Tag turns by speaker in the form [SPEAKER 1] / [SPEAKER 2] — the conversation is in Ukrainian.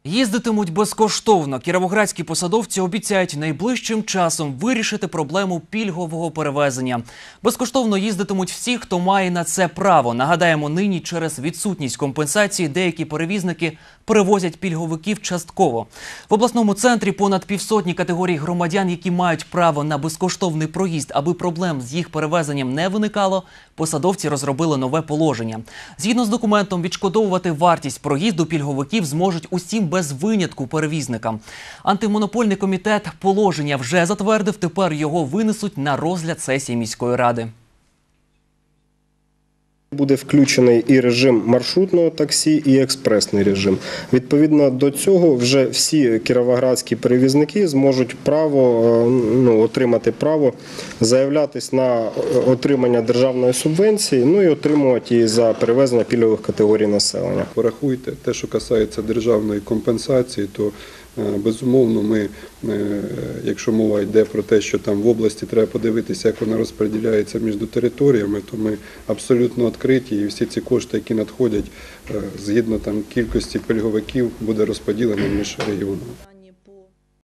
[SPEAKER 1] Їздитимуть безкоштовно. Кіровоградські посадовці обіцяють найближчим часом вирішити проблему пільгового перевезення. Безкоштовно їздитимуть всі, хто має на це право. Нагадаємо, нині через відсутність компенсації деякі перевізники перевозять пільговиків частково. В обласному центрі понад півсотні категорій громадян, які мають право на безкоштовний проїзд. Аби проблем з їх перевезенням не виникало, посадовці розробили нове положення. Згідно з документом, відшкодовувати вартість проїзду пільговиків зможуть усім без винятку перевізникам. Антимонопольний комітет положення вже затвердив, тепер його винесуть на розгляд сесії міської ради.
[SPEAKER 2] Буде включений і режим маршрутного таксі, і експресний режим. Відповідно до цього вже всі кіровоградські перевізники зможуть отримати право заявлятись на отримання державної субвенції, і отримувати її за перевезення пільгових категорій населення.
[SPEAKER 3] Порахуйте, те, що касається державної компенсації, то безумовно ми, якщо мова йде про те, що там в області треба подивитися, як вона розподіляється між територіями, то ми абсолютно відкриті і всі ці кошти, які надходять, згідно кількості пільговиків, буде розподілено між регіонами.